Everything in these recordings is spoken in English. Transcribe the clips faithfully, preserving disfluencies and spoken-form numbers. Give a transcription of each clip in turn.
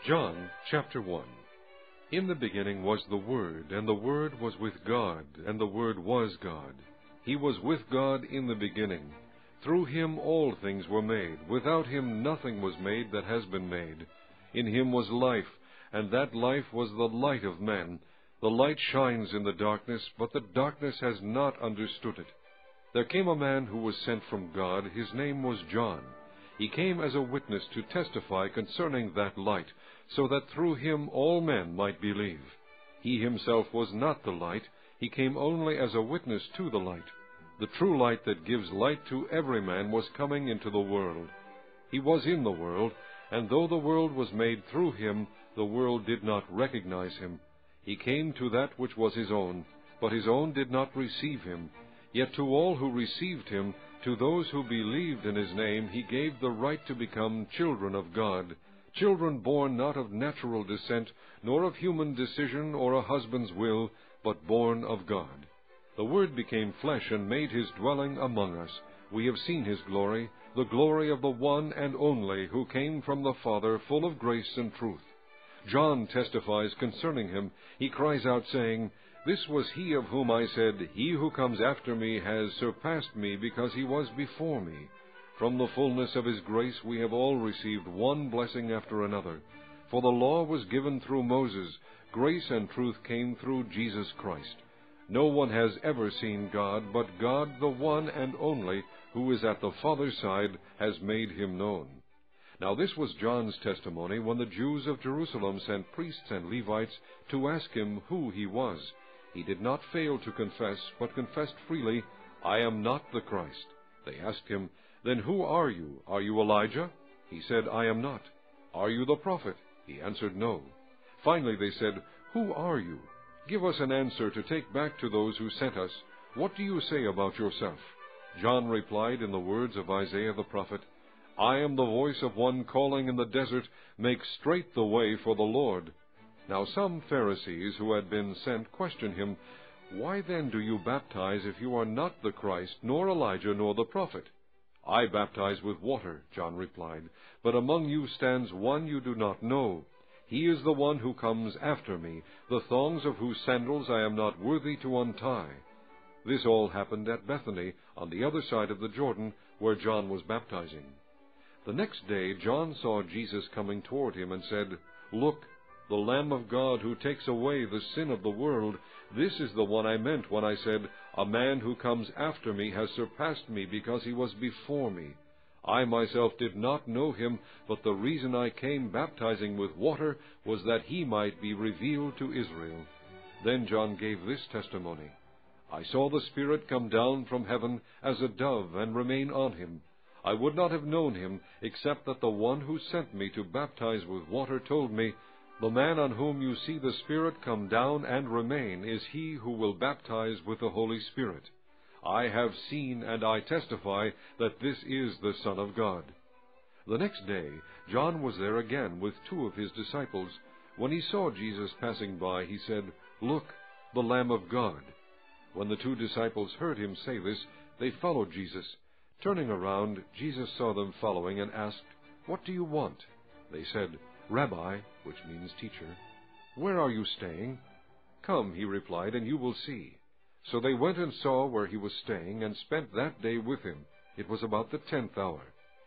John chapter one. In the beginning was the Word, and the Word was with God, and the Word was God. He was with God in the beginning. Through him all things were made. Without him nothing was made that has been made. In him was life, and that life was the light of men. The light shines in the darkness, but the darkness has not understood it. There came a man who was sent from God. His name was John. He came as a witness to testify concerning that light, so that through him all men might believe. He himself was not the light. He came only as a witness to the light. The true light that gives light to every man was coming into the world. He was in the world, and though the world was made through him, the world did not recognize him. He came to that which was his own, but his own did not receive him. Yet to all who received him, to those who believed in his name, he gave the right to become children of God, children born not of natural descent, nor of human decision or a husband's will, but born of God. The Word became flesh and made his dwelling among us. We have seen his glory, the glory of the one and only, who came from the Father, full of grace and truth. John testifies concerning him. He cries out, saying, "This was he of whom I said, He who comes after me has surpassed me, because he was before me. From the fullness of his grace we have all received one blessing after another. For the law was given through Moses, grace and truth came through Jesus Christ. No one has ever seen God, but God, the one and only, who is at the Father's side, has made him known." Now this was John's testimony when the Jews of Jerusalem sent priests and Levites to ask him who he was. He did not fail to confess, but confessed freely, "I am not the Christ." They asked him, "Then who are you? Are you Elijah?" He said, "I am not." "Are you the prophet?" He answered, "No." Finally they said, "Who are you? Give us an answer to take back to those who sent us. What do you say about yourself?" John replied in the words of Isaiah the prophet, "I am the voice of one calling in the desert, make straight the way for the Lord." Now some Pharisees who had been sent questioned him, "Why then do you baptize if you are not the Christ, nor Elijah, nor the prophet?" "I baptize with water," John replied, "but among you stands one you do not know. He is the one who comes after me, the thongs of whose sandals I am not worthy to untie." This all happened at Bethany, on the other side of the Jordan, where John was baptizing. The next day John saw Jesus coming toward him and said, "Look, the Lamb of God who takes away the sin of the world. This is the one I meant when I said, 'A man who comes after me has surpassed me because he was before me.' I myself did not know him, but the reason I came baptizing with water was that he might be revealed to Israel." Then John gave this testimony, "I saw the Spirit come down from heaven as a dove and remain on him. I would not have known him, except that the one who sent me to baptize with water told me, 'The man on whom you see the Spirit come down and remain is he who will baptize with the Holy Spirit.' I have seen and I testify that this is the Son of God." The next day John was there again with two of his disciples. When he saw Jesus passing by, he said, "Look, the Lamb of God." When the two disciples heard him say this, they followed Jesus. Turning around, Jesus saw them following and asked, "What do you want?" They said, "Rabbi," which means teacher, "where are you staying?" "Come," he replied, "and you will see." So they went and saw where he was staying, and spent that day with him. It was about the tenth hour.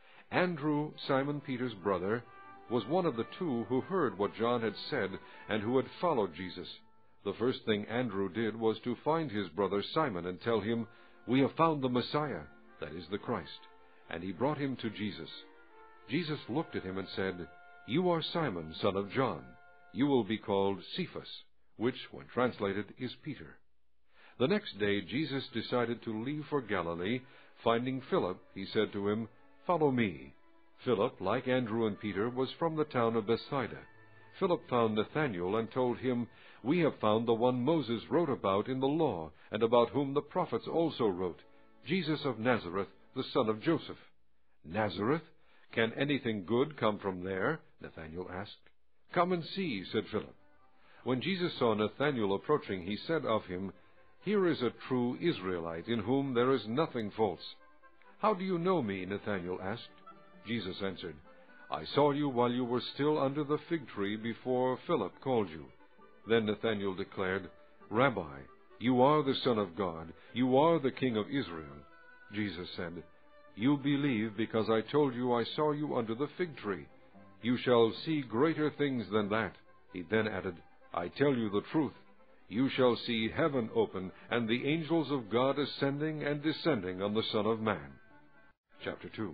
Andrew, Simon Peter's brother, was one of the two who heard what John had said and who had followed Jesus. The first thing Andrew did was to find his brother Simon and tell him, "We have found the Messiah," that is, the Christ. And he brought him to Jesus. Jesus looked at him and said, "You are Simon, son of John. You will be called Cephas," which, when translated, is Peter. The next day Jesus decided to leave for Galilee. Finding Philip, he said to him, "Follow me." Philip, like Andrew and Peter, was from the town of Bethsaida. Philip found Nathanael and told him, "We have found the one Moses wrote about in the law, and about whom the prophets also wrote, Jesus of Nazareth, the son of Joseph." "Nazareth? Can anything good come from there?" Nathanael asked. "Come and see," said Philip. When Jesus saw Nathanael approaching, he said of him, "Here is a true Israelite, in whom there is nothing false." "How do you know me?" Nathanael asked. Jesus answered, I saw you while you were still under the fig tree before Philip called you." Then Nathanael declared, "Rabbi, you are the Son of God. You are the King of Israel." Jesus said, "You believe because I told you I saw you under the fig tree. You shall see greater things than that." He then added, "I tell you the truth. You shall see heaven open, and the angels of God ascending and descending on the Son of Man." Chapter two.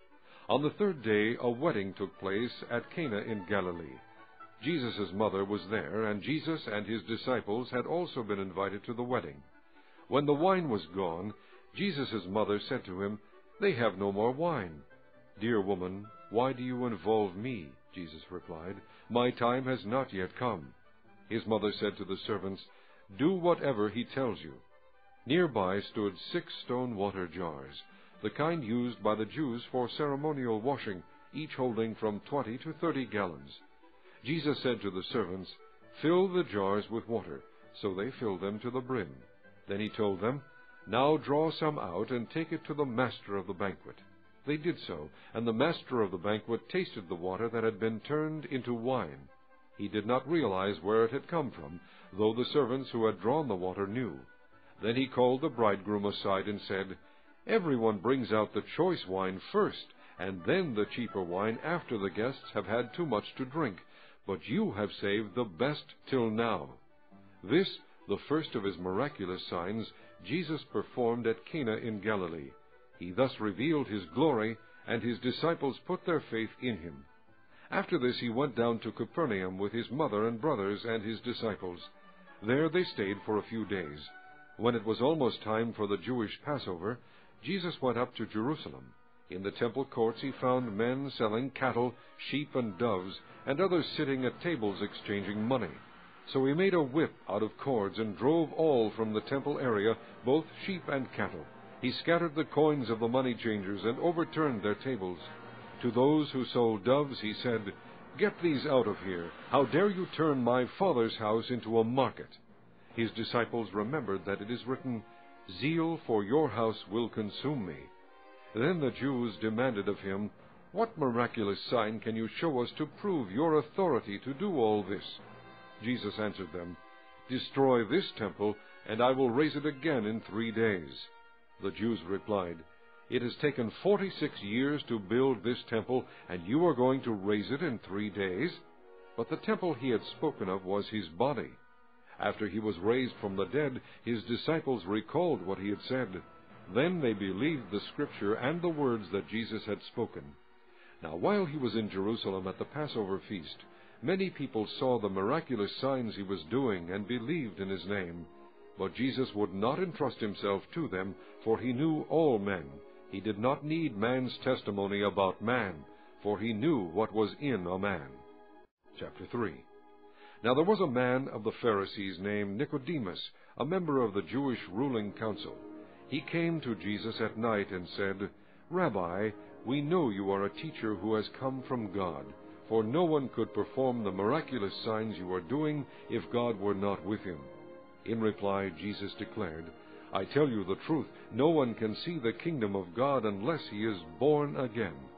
On the third day a wedding took place at Cana in Galilee. Jesus' mother was there, and Jesus and his disciples had also been invited to the wedding. When the wine was gone, Jesus' mother said to him, "They have no more wine." "Dear woman, why do you involve me?" Jesus replied. "My time has not yet come." His mother said to the servants, "Do whatever he tells you." Nearby stood six stone water jars, the kind used by the Jews for ceremonial washing, each holding from twenty to thirty gallons. Jesus said to the servants, "Fill the jars with water." So they filled them to the brim. Then he told them, "Now draw some out and take it to the master of the banquet." They did so, and the master of the banquet tasted the water that had been turned into wine. He did not realize where it had come from, though the servants who had drawn the water knew. Then he called the bridegroom aside and said, "Everyone brings out the choice wine first, and then the cheaper wine after the guests have had too much to drink. But you have saved the best till now." This, the first of his miraculous signs, Jesus performed at Cana in Galilee. He thus revealed his glory, and his disciples put their faith in him. After this he went down to Capernaum with his mother and brothers and his disciples. There they stayed for a few days. When it was almost time for the Jewish Passover, Jesus went up to Jerusalem. In the temple courts he found men selling cattle, sheep, and doves, and others sitting at tables exchanging money. So he made a whip out of cords and drove all from the temple area, both sheep and cattle. He scattered the coins of the money changers and overturned their tables. To those who sold doves he said, "Get these out of here. How dare you turn my Father's house into a market?" His disciples remembered that it is written, "Zeal for your house will consume me." Then the Jews demanded of him, "What miraculous sign can you show us to prove your authority to do all this?" Jesus answered them, "Destroy this temple, and I will raise it again in three days." The Jews replied, "It has taken forty-six years to build this temple, and you are going to raise it in three days?" But the temple he had spoken of was his body. After he was raised from the dead, his disciples recalled what he had said. Then they believed the Scripture and the words that Jesus had spoken. Now while he was in Jerusalem at the Passover feast, many people saw the miraculous signs he was doing and believed in his name. But Jesus would not entrust himself to them, for he knew all men. He did not need man's testimony about man, for he knew what was in a man. Chapter three. Now there was a man of the Pharisees named Nicodemus, a member of the Jewish ruling council. He came to Jesus at night and said, "Rabbi, we know you are a teacher who has come from God, for no one could perform the miraculous signs you are doing if God were not with him." In reply, Jesus declared, "I tell you the truth, no one can see the kingdom of God unless he is born again."